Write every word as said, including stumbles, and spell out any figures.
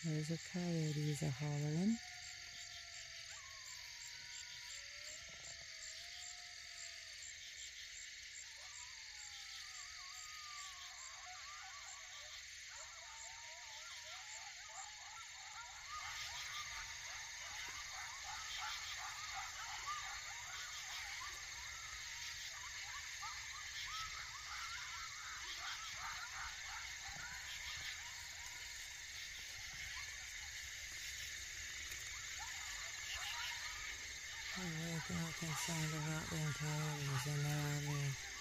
There's a coyotes a hollering. I'm really not concerned about the coyotes in the army.